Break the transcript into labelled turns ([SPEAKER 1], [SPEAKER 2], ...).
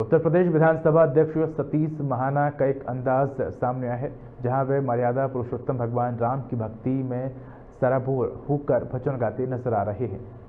[SPEAKER 1] उत्तर प्रदेश विधानसभा अध्यक्ष सतीश महाना का एक अंदाज सामने आया है, जहां वे मर्यादा पुरुषोत्तम भगवान राम की भक्ति में सराबोर होकर भजन गाते नजर आ रहे हैं।